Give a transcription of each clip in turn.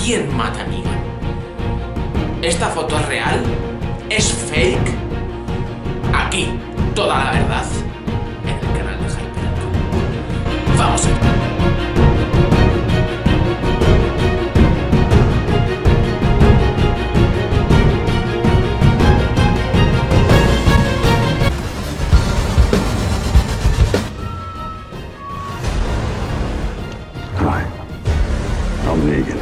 quién mata a Negan? ¿Esta foto es real? ¿Es fake? Aquí, toda la verdad en el canal de Hyperalcon. Vamos a ver. Negan.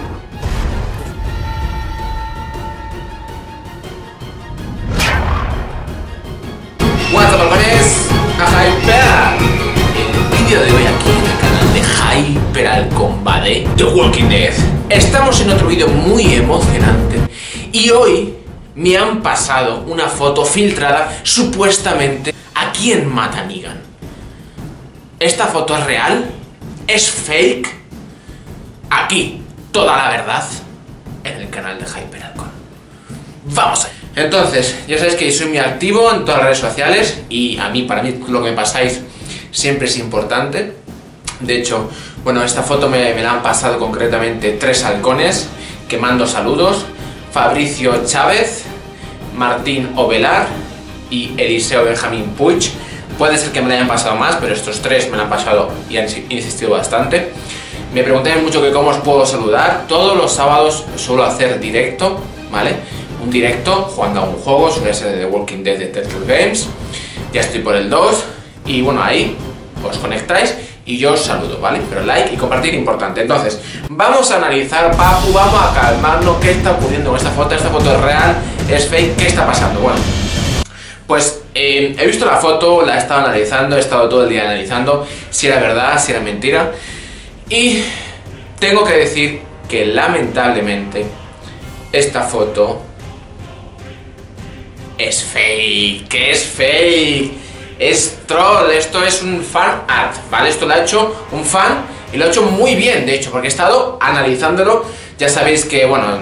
What's up, jóvenes, a Hyperal. El vídeo de hoy aquí en el canal de Hyperalcon, ¿vale? The Walking Dead. Estamos en otro vídeo muy emocionante y hoy me han pasado una foto filtrada supuestamente a quién mata a Negan. ¿Esta foto es real? ¿Es fake? Aquí, toda la verdad en el canal de Hyperalcon. Vamos allá. Entonces, ya sabéis que soy muy activo en todas las redes sociales y para mí lo que me pasáis siempre es importante. De hecho, bueno, esta foto me la han pasado concretamente 3 halcones que mando saludos: Fabricio Chávez, Martín Ovelar y Eliseo Benjamín Puig. Puede ser que me la hayan pasado más, pero estos 3 me la han pasado y han insistido bastante. Me preguntáis mucho que cómo os puedo saludar. Todos los sábados suelo hacer directo, ¿vale? Un directo jugando a un juego, suele ser de The Walking Dead de Telltale Games. Ya estoy por el 2 y bueno, ahí os conectáis y yo os saludo, ¿vale? Pero like y compartir importante. Entonces, vamos a analizar, Papu, vamos a calmarnos. ¿Qué está ocurriendo con esta foto? ¿Esta foto es real? ¿Es fake? ¿Qué está pasando? Bueno, pues he visto la foto, la he estado analizando, he estado todo el día analizando si era verdad, si era mentira. Y tengo que decir que lamentablemente esta foto es fake, es troll, esto es un fan art, ¿vale? Esto lo ha hecho un fan y lo ha hecho muy bien, de hecho, porque he estado analizándolo. Ya sabéis que, bueno,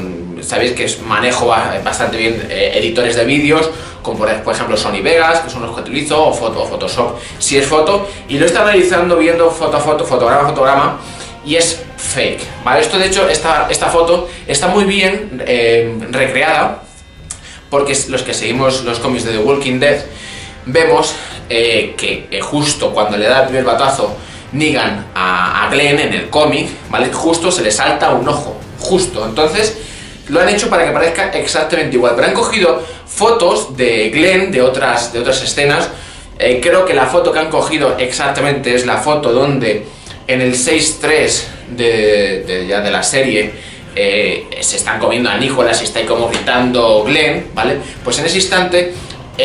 manejo bastante bien editores de vídeos, como por ejemplo Sony Vegas, que son los que utilizo, o Photoshop, si es foto, y lo he estado analizando viendo foto a foto, fotograma a fotograma, y es fake, ¿vale? Esto, de hecho, esta foto está muy bien recreada, porque los que seguimos los cómics de The Walking Dead vemos que justo cuando le da el primer batazo Negan a Glenn en el cómic, ¿vale? Justo se le salta un ojo, justo. Entonces lo han hecho para que parezca exactamente igual, pero han cogido fotos de Glenn de otras escenas. Creo que la foto que han cogido exactamente es la foto donde en el 6-3 de la serie se están comiendo a Nicholas y está ahí como gritando Glenn, ¿vale? Pues en ese instante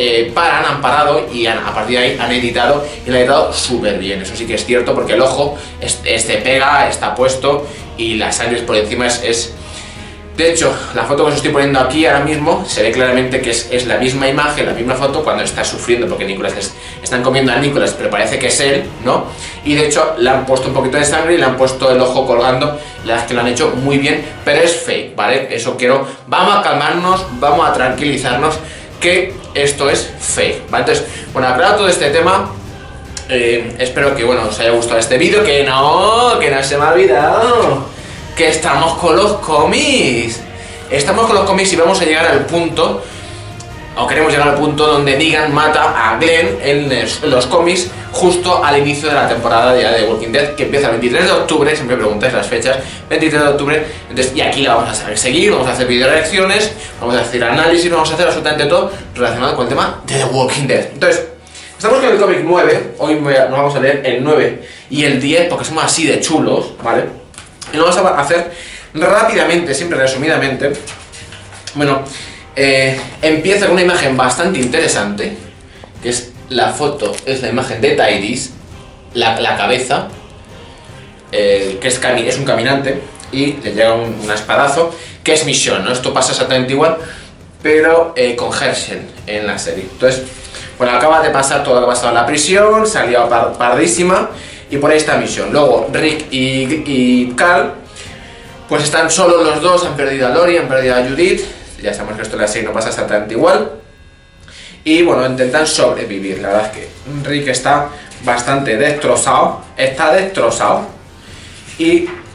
han parado y a partir de ahí han editado y lo han editado súper bien. Eso sí que es cierto, porque el ojo se pega, está puesto y la sangre por encima es... De hecho, la foto que os estoy poniendo aquí ahora mismo se ve claramente que es la misma imagen, la misma foto cuando está sufriendo, porque están comiendo a Nicholas, pero parece que es él, ¿no? Y de hecho le han puesto un poquito de sangre y le han puesto el ojo colgando. La verdad es que lo han hecho muy bien, pero es fake, ¿vale? Eso quiero. Vamos a calmarnos, vamos a tranquilizarnos, que esto es fake, ¿vale? Entonces, bueno, aclarado todo este tema, espero que, bueno, os haya gustado este vídeo, que no se me ha olvidado que estamos con los cómics. Estamos con los cómics y vamos a llegar al punto, o queremos llegar al punto donde Negan mata a Glenn en los cómics, justo al inicio de la temporada de The Walking Dead, que empieza el 23 de octubre, siempre me preguntáis las fechas, 23 de octubre, entonces, y aquí la vamos a saber seguir, vamos a hacer video reacciones, vamos a hacer análisis, vamos a hacer absolutamente todo relacionado con el tema de The Walking Dead. Entonces, estamos con el cómic 9, hoy nos vamos a leer el 9 y el 10, porque somos así de chulos, ¿vale? Y lo vamos a hacer rápidamente, siempre resumidamente. Bueno, empieza con una imagen bastante interesante, que es la foto, es la imagen de Tyrese, la cabeza, que es un caminante, y le llega un espadazo, que es Michonne, ¿no? Esto pasa exactamente igual, pero con Herschel en la serie. Entonces, bueno, acaba de pasar todo lo que ha pasado en la prisión, salió pardísima, y por ahí está Michonne. Luego Rick y Carl pues están solos los dos, han perdido a Lori, han perdido a Judith. Ya sabemos que esto en la serie no pasa exactamente igual. Y bueno, intentan sobrevivir. La verdad es que Rick está bastante destrozado, y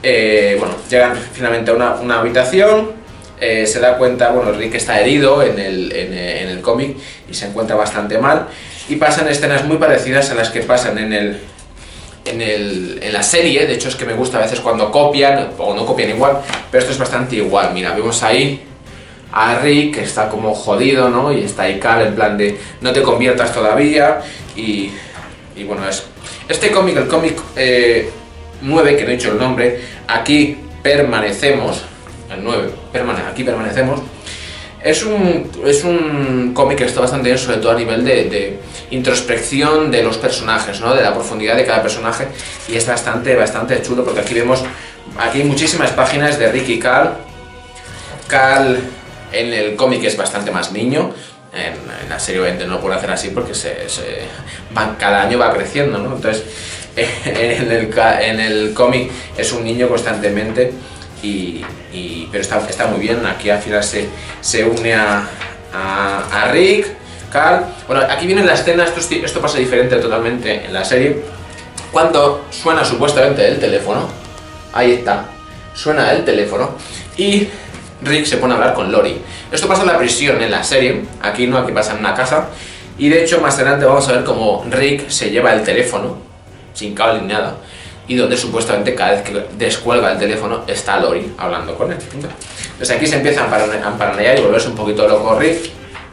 Bueno, llegan finalmente a una habitación, se da cuenta, bueno, Rick está herido en el cómic y se encuentra bastante mal, y pasan escenas muy parecidas a las que pasan en la serie. De hecho es que me gusta a veces cuando copian, o no copian igual, pero esto es bastante igual. Mira, vemos ahí a Rick, que está como jodido, ¿no? Y está ahí Cal en plan de no te conviertas todavía, y bueno, este cómic, el cómic 9, que no he dicho el nombre, aquí permanecemos, el 9, aquí permanecemos, es un cómic que está bastante bien, sobre todo a nivel de introspección de los personajes, ¿no? De la profundidad de cada personaje, y es bastante chulo, porque aquí vemos, aquí hay muchísimas páginas de Rick y Cal. Cal en el cómic es bastante más niño, en la serie obviamente no lo puedo hacer así porque cada año va creciendo, ¿no? Entonces en el cómic es un niño constantemente, pero está muy bien. Aquí al final se une a Rick, Cal. Bueno, aquí viene la escena, esto pasa diferente totalmente en la serie, cuando suena supuestamente el teléfono. Ahí está, suena el teléfono y Rick se pone a hablar con Lori. Esto pasa en la prisión en la serie, aquí no, aquí pasa en una casa, y de hecho más adelante vamos a ver cómo Rick se lleva el teléfono sin cable ni nada, y donde supuestamente cada vez que descuelga el teléfono está Lori hablando con él. Entonces aquí se empieza a paranoiar y volverse un poquito loco Rick.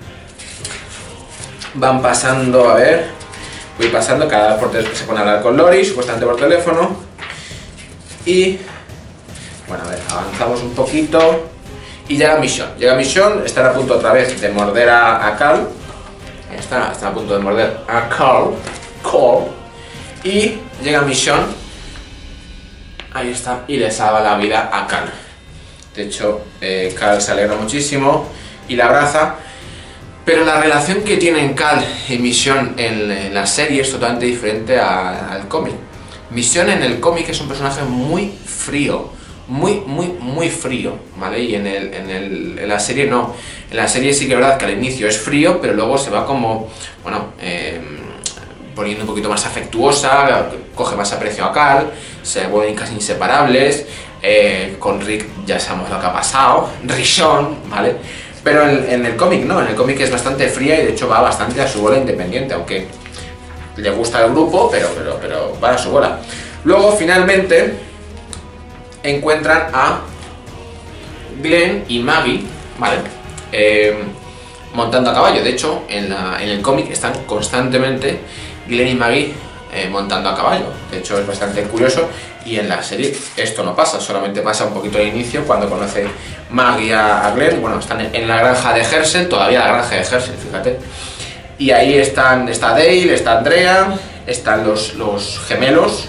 Van pasando, a ver, voy pasando, cada vez por teléfono se pone a hablar con Lori, supuestamente por teléfono, y bueno, a ver, avanzamos un poquito. Y llega Mission, están a punto otra vez de morder a Cal. Están a punto de morder a Cal. Y llega Mission. Ahí está. Y le salva la vida a Cal. De hecho, Cal se alegra muchísimo y la abraza. Pero la relación que tienen Cal y Mission en la serie es totalmente diferente al cómic. Mission en el cómic es un personaje muy frío. Muy frío, ¿vale? Y en la serie no. En la serie sí que es verdad que al inicio es frío, pero luego se va como, bueno, poniendo un poquito más afectuosa, coge más aprecio a Cal, se vuelven casi inseparables. Con Rick ya sabemos lo que ha pasado, Rishon, ¿vale? Pero en el cómic no, en el cómic es bastante fría y de hecho va bastante a su bola independiente, aunque le gusta el grupo, pero va a su bola. Luego finalmente encuentran a Glenn y Maggie, ¿vale? Montando a caballo. De hecho, en el cómic están constantemente Glenn y Maggie montando a caballo. De hecho, es bastante curioso. Y en la serie esto no pasa, solamente pasa un poquito al inicio, cuando conoce Maggie a Glenn. Bueno, están en la granja de Herschel, todavía la granja de Herschel, fíjate. Y ahí está Dale, está Andrea, están los gemelos,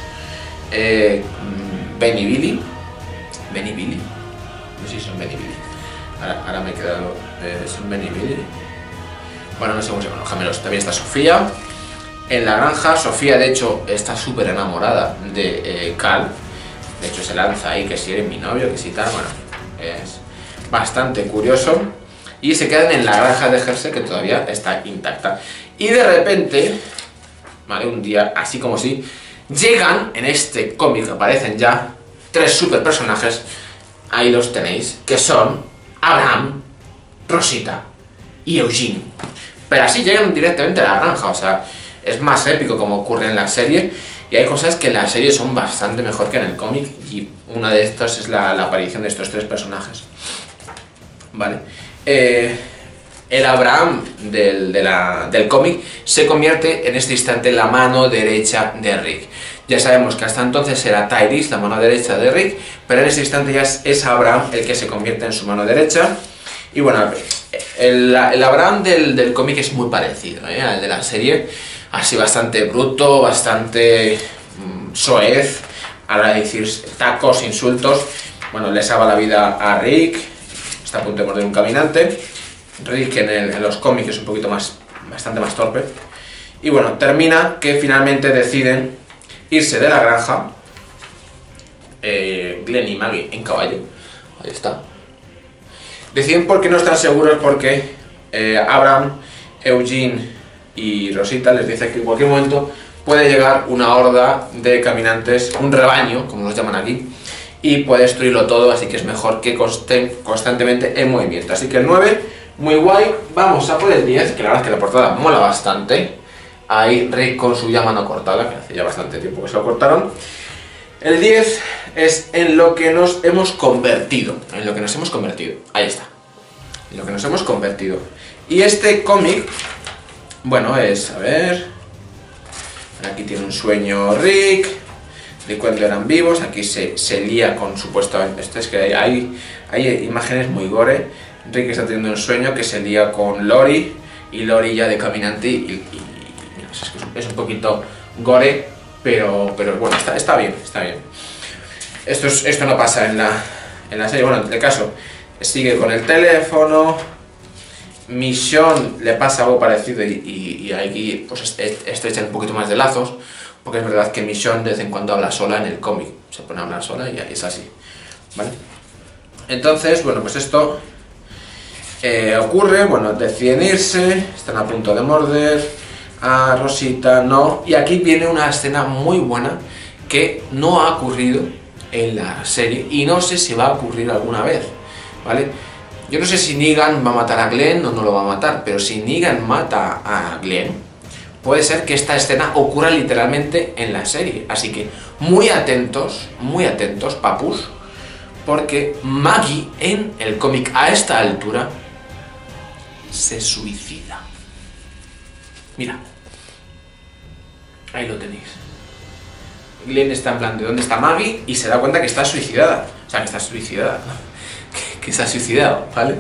Ben y Billy. Ben y Billy, no sé si son Ben y Billy, ahora me he quedado, son Ben y Billy, bueno, no sé cómo se llaman los gemelos. También está Sofía en la granja. Sofía de hecho está súper enamorada de Cal, de hecho se lanza ahí que si eres mi novio, que si tal, bueno, es bastante curioso. Y se quedan en la granja de Herschel, que todavía está intacta, y de repente, vale, un día así como si, llegan, en este cómic aparecen ya 3 super personajes, ahí los tenéis, que son Abraham, Rosita y Eugene. Pero así llegan directamente a la granja, o sea, es más épico como ocurre en la serie, y hay cosas que en la serie son bastante mejor que en el cómic, y una de estas es la aparición de estos 3 personajes. Vale. El Abraham del cómic se convierte en este instante en la mano derecha de Rick. Ya sabemos que hasta entonces era Tyrese, la mano derecha de Rick, pero en ese instante ya es Abraham el que se convierte en su mano derecha. Y bueno, el Abraham del cómic es muy parecido al de la serie, así bastante bruto, bastante soez, a la de decir tacos, insultos. Bueno, le salva la vida a Rick, está a punto de morder un caminante. Rick en los cómics es un poquito bastante más torpe. Y bueno, termina que finalmente deciden irse de la granja, Glenn y Maggie en caballo, ahí está. Deciden porque no están seguros, porque Abraham, Eugene y Rosita les dice que en cualquier momento puede llegar una horda de caminantes, un rebaño, como los llaman aquí, y puede destruirlo todo, así que es mejor que esté constantemente en movimiento. Así que el 9, muy guay. Vamos a por el 10, que la verdad es que la portada mola bastante. Ahí Rick con su llama no cortada, que hace ya bastante tiempo que se lo cortaron. El 10 es en lo que nos hemos convertido. En lo que nos hemos convertido. Ahí está. En lo que nos hemos convertido. Y este cómic, bueno, es, a ver... Aquí tiene un sueño Rick, de cuando eran vivos. Aquí se lía con supuestamente... Esto es que hay imágenes muy gore. Rick está teniendo un sueño que se lía con Lori, y Lori ya de caminante, y es un poquito gore, pero bueno, está bien, está bien. Esto no pasa en la serie. Bueno, en el caso, sigue con el teléfono. Michonne le pasa algo parecido y aquí pues estrechan un poquito más de lazos, porque es verdad que Michonne de vez en cuando habla sola en el cómic, se pone a hablar sola y es así, ¿vale? Entonces, bueno, pues esto ocurre, bueno, deciden irse, están a punto de morder a Rosita, no, y aquí viene una escena muy buena que no ha ocurrido en la serie y no sé si va a ocurrir alguna vez, ¿vale? Yo no sé si Negan va a matar a Glenn o no lo va a matar, pero si Negan mata a Glenn, puede ser que esta escena ocurra literalmente en la serie. Así que muy atentos, papus, porque Maggie en el cómic a esta altura se suicida. Mira, ahí lo tenéis. Glenn está en plan de ¿dónde está Maggie? Y se da cuenta que está suicidada. O sea, que está suicidada, ¿no? Que se ha suicidado, ¿vale?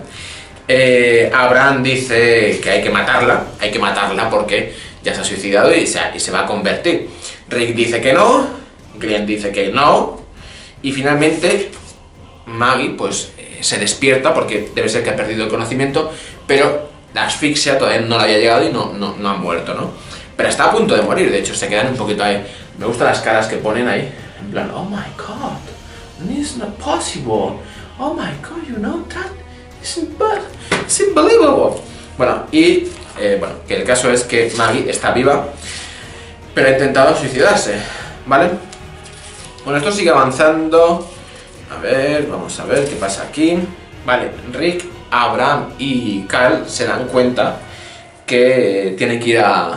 Abraham dice que hay que matarla porque ya se ha suicidado y se va a convertir. Rick dice que no, Glenn dice que no, y finalmente Maggie pues se despierta porque debe ser que ha perdido el conocimiento, pero la asfixia todavía no le había llegado y no ha muerto, ¿no? Pero está a punto de morir, de hecho se quedan un poquito ahí. Me gustan las caras que ponen ahí, en plan, oh my god, it's not possible. Oh my god, you know that? It's unbelievable. Bueno, y que el caso es que Maggie está viva, pero ha intentado suicidarse, ¿vale? Bueno, esto sigue avanzando. A ver, vamos a ver qué pasa aquí. Vale, Rick, Abraham y Cal se dan cuenta que tienen que ir a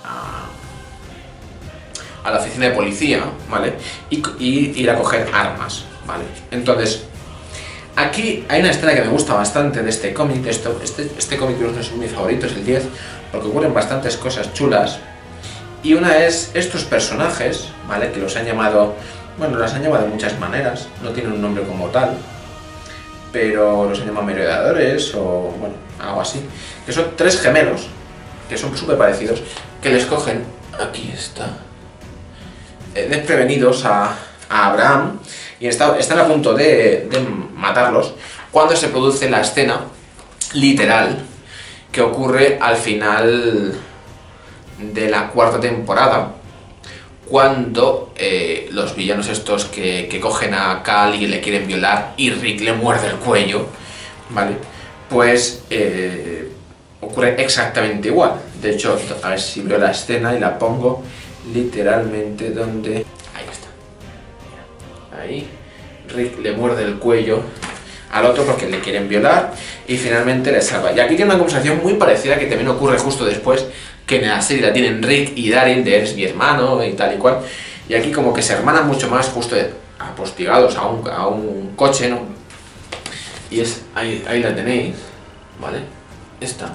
la oficina de policía, ¿vale? Y ir a coger armas, ¿vale? Entonces... Aquí hay una escena que me gusta bastante de este cómic. Este cómic creo que es uno de mis favoritos, el 10, porque ocurren bastantes cosas chulas. Y una es estos personajes, ¿vale? Que los han llamado, bueno, los han llamado de muchas maneras, no tienen un nombre como tal, pero los han llamado merodeadores o, bueno, algo así. Que son tres gemelos, que son súper parecidos, que les cogen, aquí está, desprevenidos a Abraham, y están a punto de matarlos cuando se produce la escena literal que ocurre al final de la cuarta temporada, cuando los villanos estos que cogen a Cal y le quieren violar y Rick le muerde el cuello, ¿vale? Pues ocurre exactamente igual. De hecho, a ver si veo la escena y la pongo literalmente donde... Ahí está. Ahí, Rick le muerde el cuello al otro porque le quieren violar y finalmente le salva. Y aquí tiene una conversación muy parecida que también ocurre justo después, que en la serie la tienen Rick y Daryl de eres mi hermano y tal y cual. Y aquí como que se hermanan mucho más justo apostigados a un coche, ¿no? Y es ahí la tenéis, ¿vale? Esta.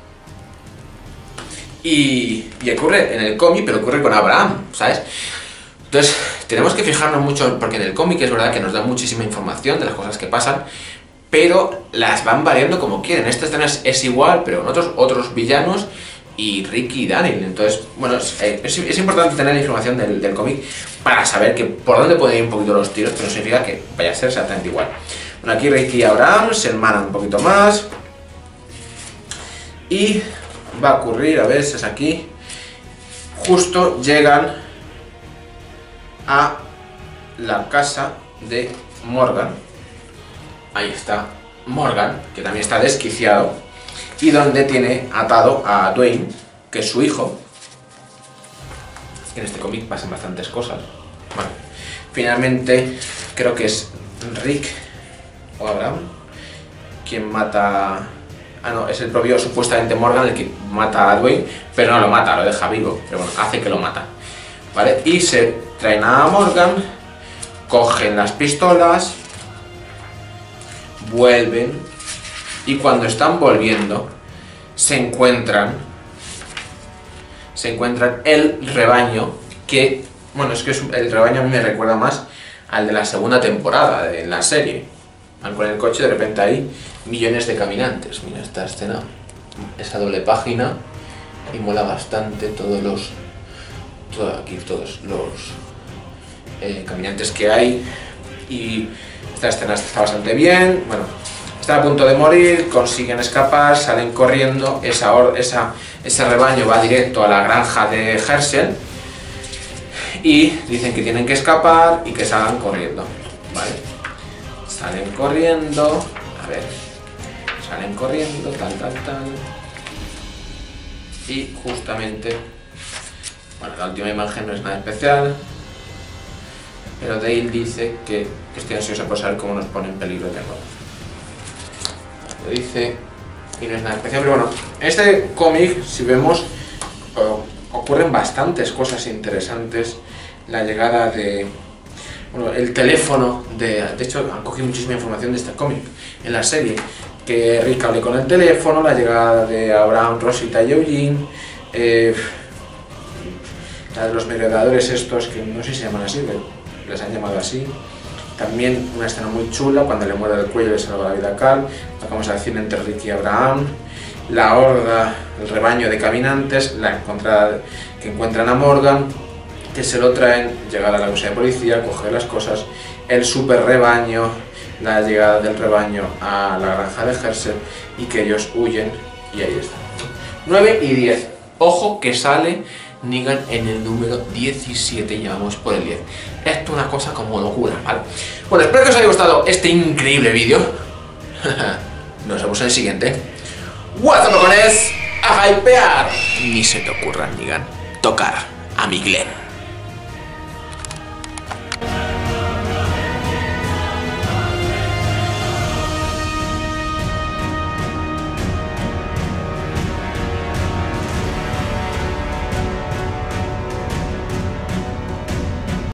Y ocurre en el cómic, pero ocurre con Abraham, ¿sabes? Entonces, tenemos que fijarnos mucho, porque en el cómic es verdad que nos da muchísima información de las cosas que pasan, pero las van variando como quieren. Esta escena es igual, pero en otros villanos y Rick y Daryl. Entonces, bueno, es importante tener la información del cómic para saber que por dónde pueden ir un poquito los tiros, pero no significa que vaya a ser exactamente igual. Bueno, aquí Rick y Abraham se hermanan un poquito más. Y va a ocurrir, a ver si es aquí, justo llegan a la casa de Morgan. Ahí está Morgan, que también está desquiciado, y donde tiene atado a Dwayne, que es su hijo. En este cómic pasan bastantes cosas. Bueno, finalmente creo que es Rick o Abraham quien mata... Ah, no, es el propio supuestamente Morgan el que mata a Dwayne, pero no lo mata, lo deja vivo, pero bueno, hace que lo mata, ¿vale? Y se traen a Morgan, cogen las pistolas, vuelven, y cuando están volviendo, se encuentran el rebaño que, bueno, es que el rebaño a mí me recuerda más al de la segunda temporada de la serie. Van con el coche, de repente hay millones de caminantes. Mira esta escena, esa doble página, y mola bastante todos los caminantes que hay. Y esta escena está bastante bien. Bueno, están a punto de morir, consiguen escapar, salen corriendo. Ese rebaño va directo a la granja de Hershel y dicen que tienen que escapar y que salgan corriendo, ¿vale? Salen corriendo, a ver, salen corriendo, tal, y justamente, bueno, la última imagen no es nada especial, pero Dale dice que estoy ansioso por saber cómo nos pone en peligro de nuevo. Lo dice y no es nada especial, pero bueno, en este cómic, si vemos, ocurren bastantes cosas interesantes. La llegada de... Bueno, el teléfono de hecho, han cogido muchísima información de este cómic en la serie. Que Rick hable con el teléfono, la llegada de Abraham, Rosita y Eugene, la de los merodeadores estos, que no sé si se llaman así, pero les han llamado así. También una escena muy chula, cuando le muerde el cuello y le salva la vida a Carl. Vamos a decir entre Rick y Abraham. La horda, el rebaño de caminantes, que encuentran a Morgan, que se lo traen, llegar a la cosa de policía, coger las cosas, el super rebaño, la llegada del rebaño a la granja de Hershel y que ellos huyen, y ahí está. 9 y 10. Ojo que sale Negan en el número 17 y llevamos por el 10. Esto es una cosa como locura, ¿vale? Bueno, espero que os haya gustado este increíble vídeo. Nos vemos en el siguiente. WhatsApp con es a hypear. Ni se te ocurra, Negan, tocar a mi Glenn.